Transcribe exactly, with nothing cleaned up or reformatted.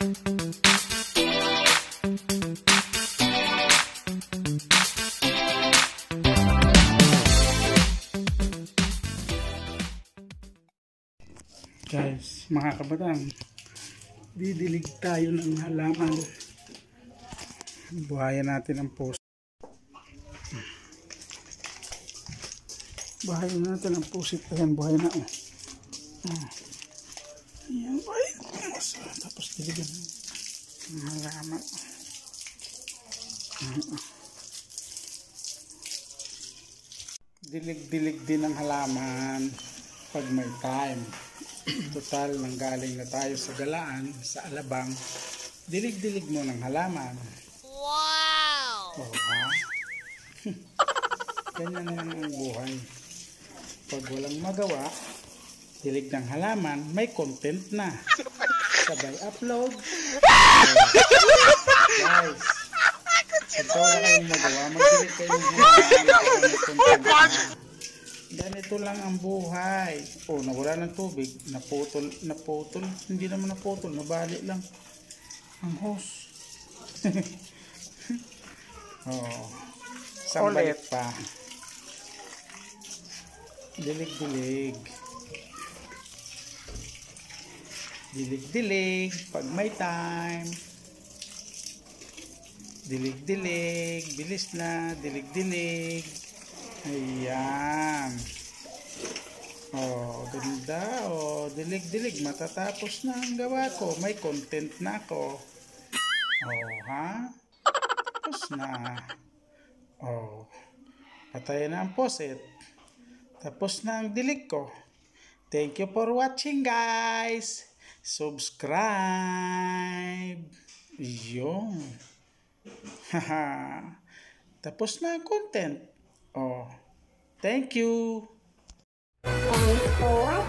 Guys, mga kabatang, didilig tayo ng halaman. Buhayan natin ang pusit. Buhayan natin ang pusit. Ayan, buhayan na. Oh. Ayan, buhayan. Tapos diligan ng halaman. Dilig-dilig din ang halaman pag may time. Total, nanggaling na tayo sa galaan, sa alabang, dilig-dilig mo ng halaman. Wow! Oh, ha? Ganyan lang ang buhay. Pag walang magawa, dilig ng halaman, may content na. Sabay upload. So, guys, pag wala kayong magawa, magdilig kayo ng halaman, may content na. Ganito lang ang buhay. Oh, nawala ng tubig. Naputol, naputol. Hindi naman naputol. Nabali lang ang hose. Oh. Isang balik pa. Dilig-dilig. Dilig-dilig. Pag may time. Dilig-dilig. Bilis na. Dilig-dilig. Ayan. Oh, ganda. Oh, dilig-dilig. Matatapos na ang gawa ko. May content na ako. Oh, ha? Tapos na. Oh. Patayin na ang poset. Tapos na ang dilig ko. Thank you for watching, guys. Subscribe. Yun. Haha. Tapos na ang content. Oh, thank you. And for